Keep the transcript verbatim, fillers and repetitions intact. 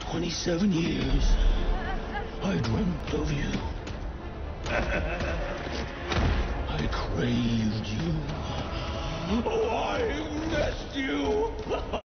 twenty-seven years, I dreamt of you. I craved you. Oh, I missed you.